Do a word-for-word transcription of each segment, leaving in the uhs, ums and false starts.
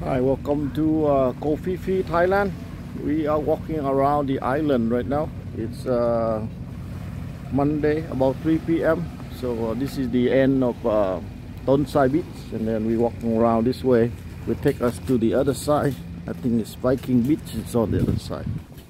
Hi, welcome to uh, Koh Phi Phi, Thailand. We are walking around the island right now. It's uh, Monday, about three p m So uh, this is the end of uh, Ton Sai Beach, and then we're walking around this way. Will take us to the other side. I think it's Viking Beach. It's on the other side.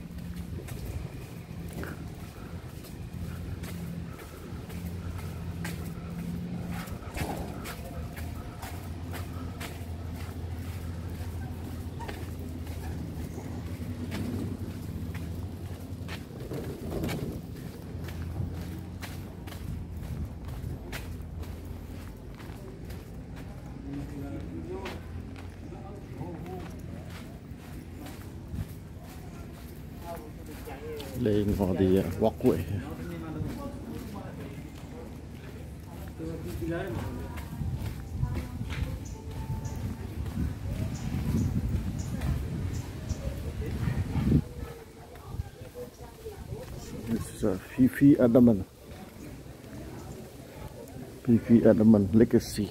Laying on the uh, walkway. This is uh, Phi Phi Adamant. Phi Phi Adamant Legacy.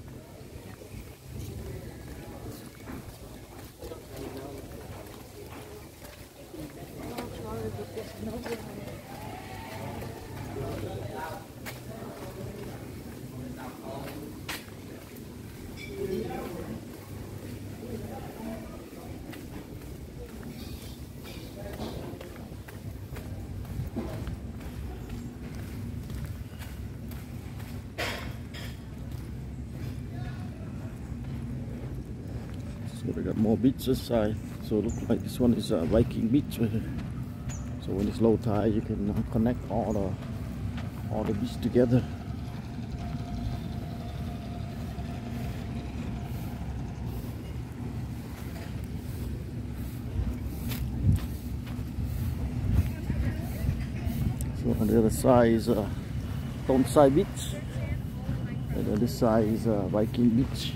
So we got more beaches side. So it looks like this one is a Viking beach right here. So when it's low tide, you can uh, connect all the all the beach together. So on the other side is uh, Ton Sai Beach, and the other side is uh, Viking Beach.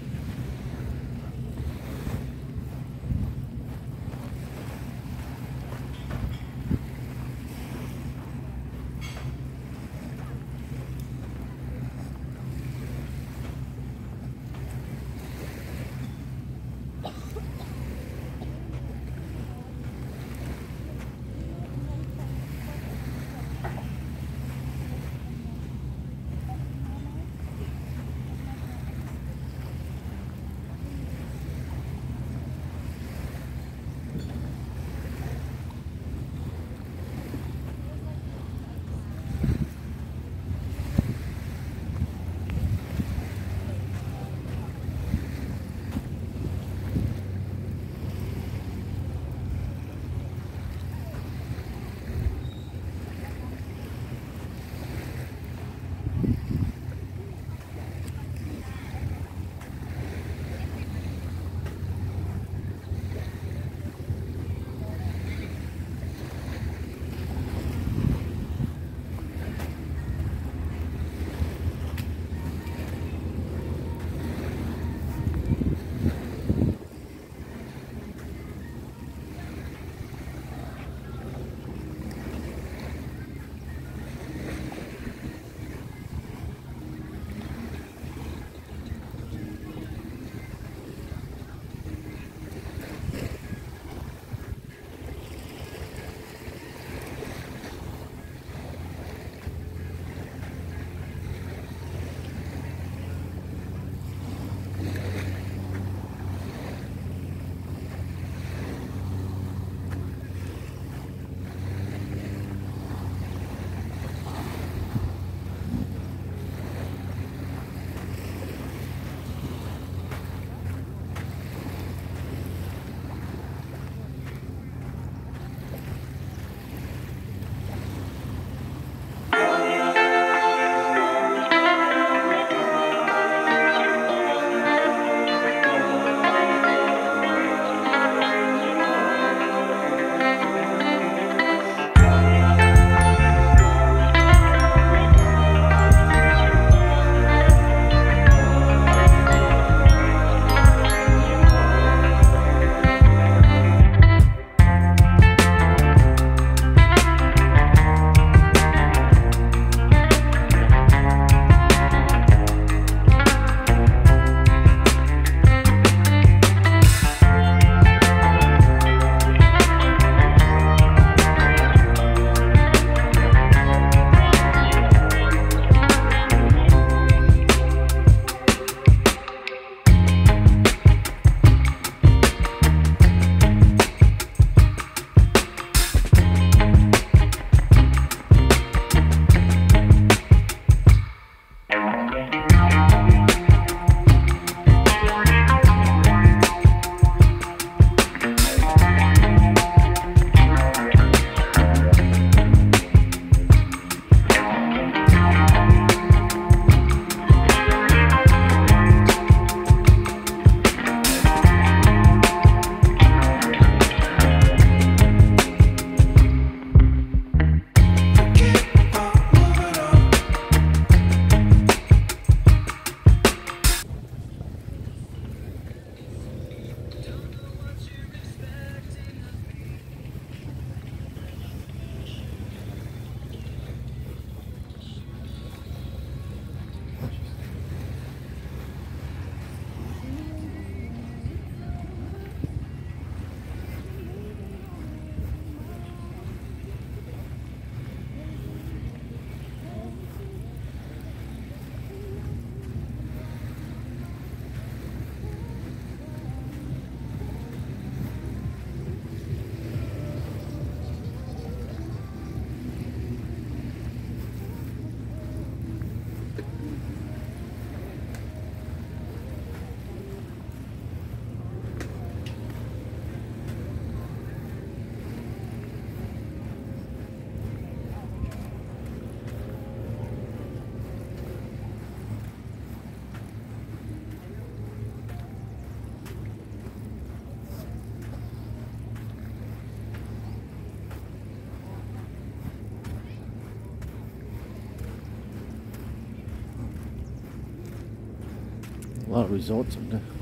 A lot of resorts up there.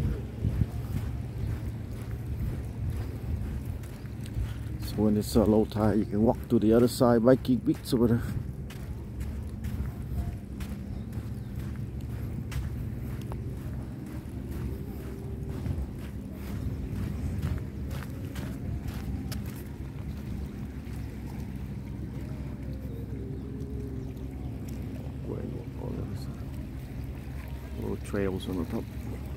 So when it's uh, low tide, you can walk to the other side, Viking Beach over there. Little trails on the top.